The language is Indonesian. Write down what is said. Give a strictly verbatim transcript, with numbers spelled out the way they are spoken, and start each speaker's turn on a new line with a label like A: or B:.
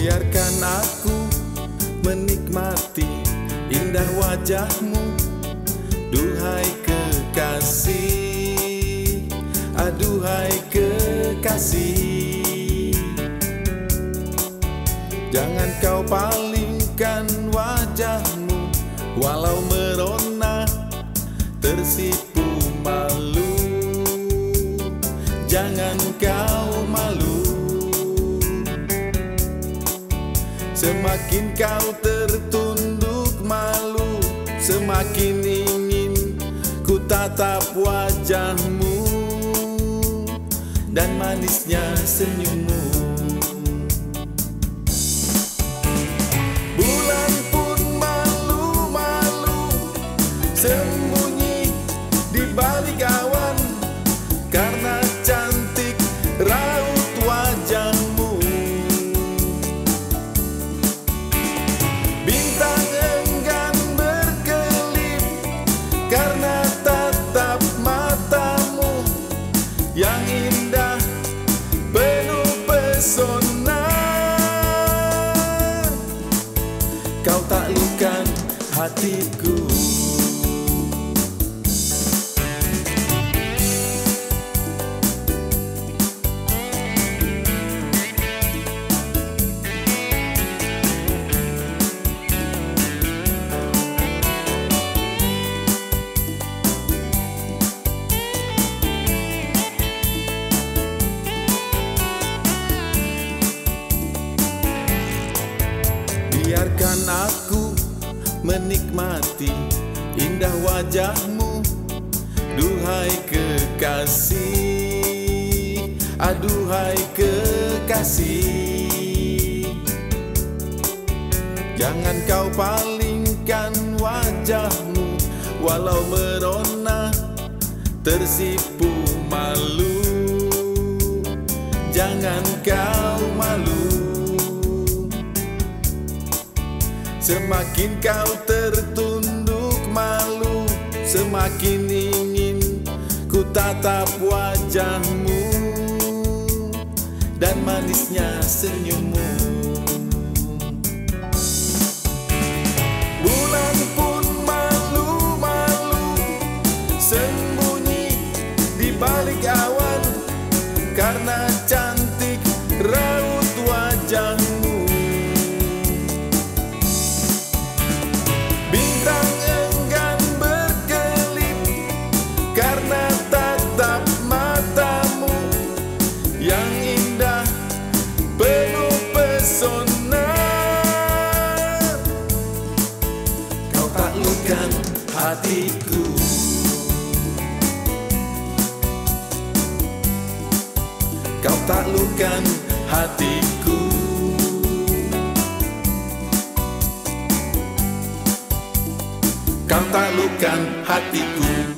A: Biarkan aku menikmati indah wajahmu, duhai kekasih, aduhai kekasih. Jangan kau palingkan wajahmu, walau merona tersipu malu. Jangan kau malu. Semakin kau tertunduk malu, semakin ingin ku tatap wajahmu dan manisnya senyummu. Bulan pun malu-malu sembunyi di balik awan, karena cantik raut wajahmu. Bintang enggan berkelip karena tatap matamu yang indah penuh pesona. Kau taklukkan hatiku. Biarkan aku menikmati indah wajahmu, duhai kekasih, aduhai kekasih. Jangan kau palingkan wajahmu, walau merona tersipu malu. Jangan kau malu. Semakin kau tertunduk malu, semakin ingin ku tatap wajahmu dan manisnya senyummu. Bulan pun malu-malu sembunyi di balik awan, karena cantik raut wajahmu. Bintang enggan berkelip karena tatap matamu yang indah penuh pesona. Kau taklukkan hatiku. Kau taklukkan hatiku. Kau taklukkan hatiku.